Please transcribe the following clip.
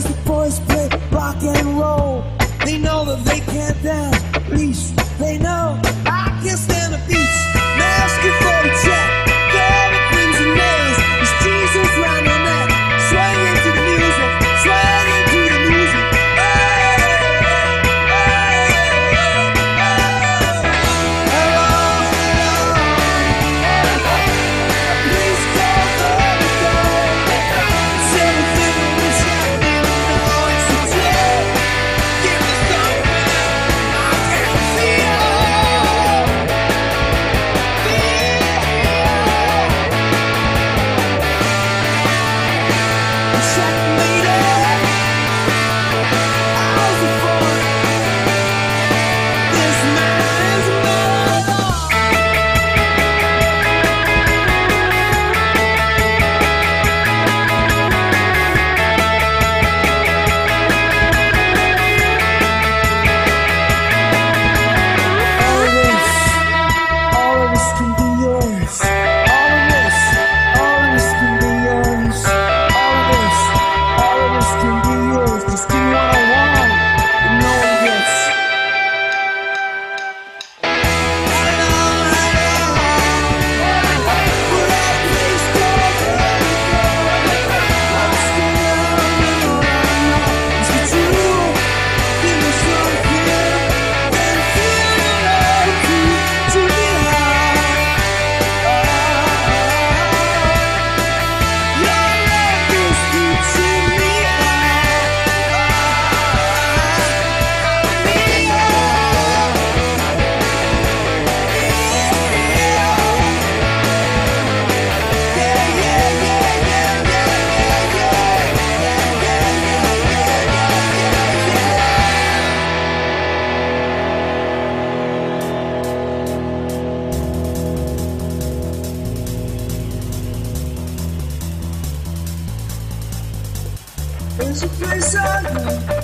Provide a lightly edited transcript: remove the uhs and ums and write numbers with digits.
the boys play rock and roll. They know that they can't dance, at least they know I can't stand the beats. Ask you for the check, all the things and names. It's Jesus round your neck, swaying to the music, swaying to the music. There's a place I know.